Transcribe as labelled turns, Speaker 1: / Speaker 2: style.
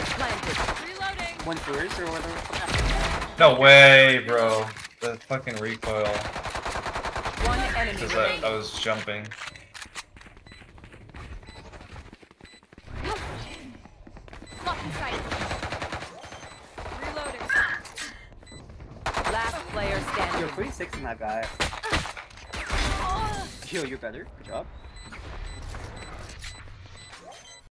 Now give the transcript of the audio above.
Speaker 1: planted. Reloading.
Speaker 2: One first or whatever.
Speaker 3: No way, bro. The fucking recoil.
Speaker 1: One enemy
Speaker 3: Because
Speaker 1: remaining.
Speaker 3: I was jumping.
Speaker 1: Blocking sight. Reloading. Last player standing.
Speaker 2: You're pretty sick in that guy. Yo, you're better. Good job.